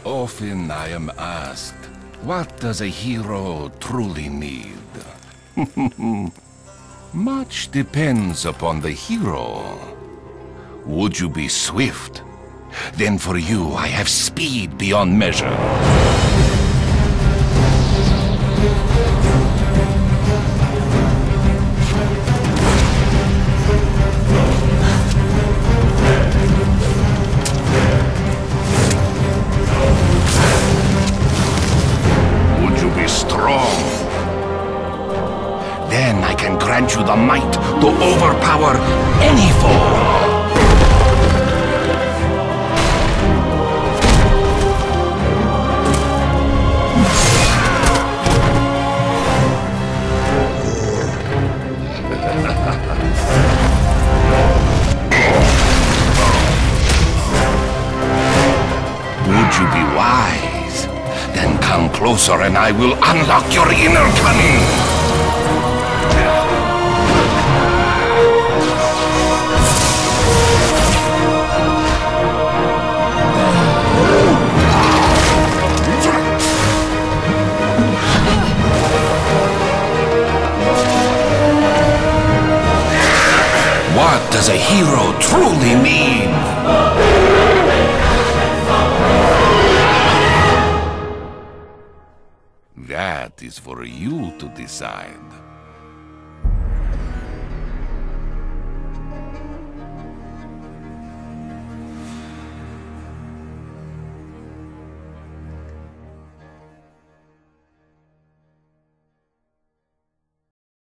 Often I am asked, what does a hero truly need? Much depends upon the hero. Would you be swift? Then for you I have speed beyond measure. Then I can grant you the might to overpower any foe. Would you be wise? Then come closer and I will unlock your inner cunning. What does a hero truly need? That is for you to decide.